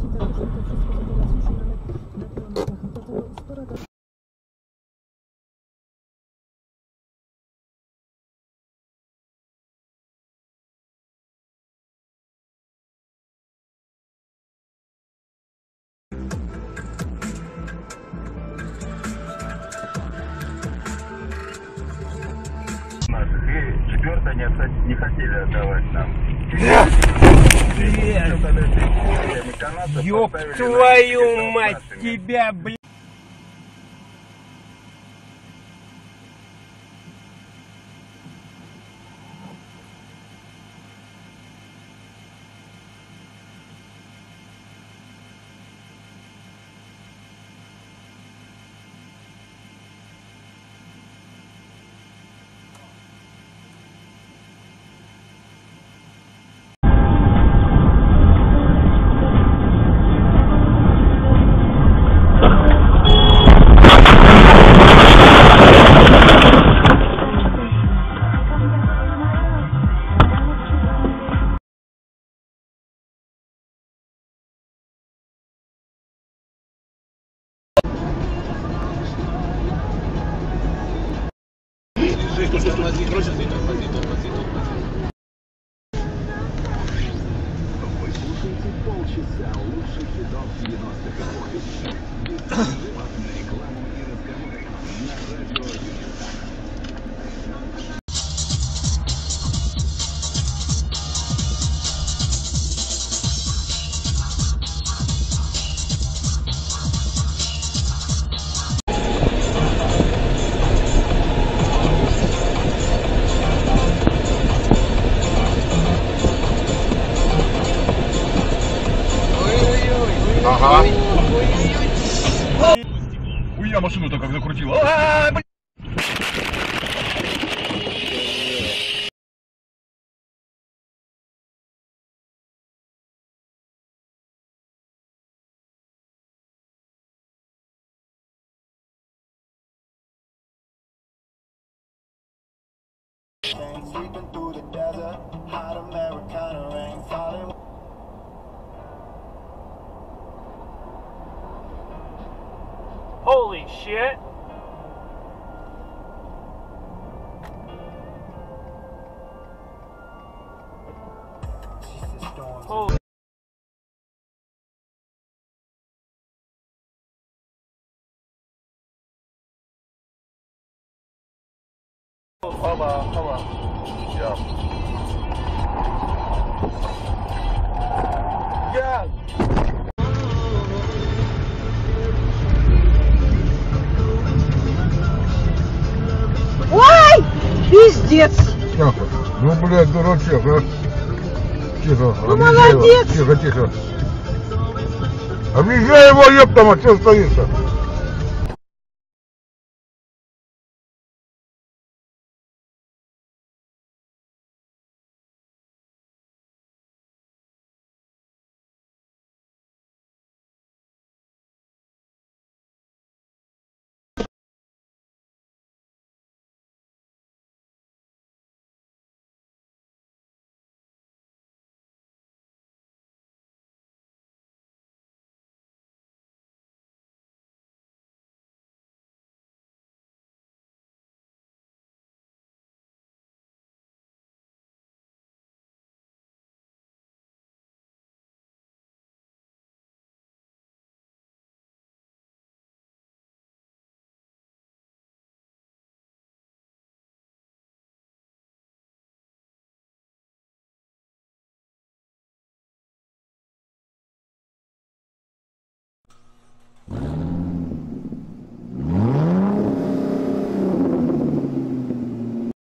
Четвертое не хотели отдавать нам. Ёб твою мать, тебя, блядь! Полчаса лучших хитов 90-х эпохи. Рекламу и разговоры на радио Юнисан. Ага. Ой, я машину-то как закрутила. Holy shit! Holy. Опа. Я. Ой! Пиздец! Тихо. Ну, блядь, дурачок, а. Тихо. Ну, молодец! Тихо. Объезжай его, ёптама, что стоишь-то?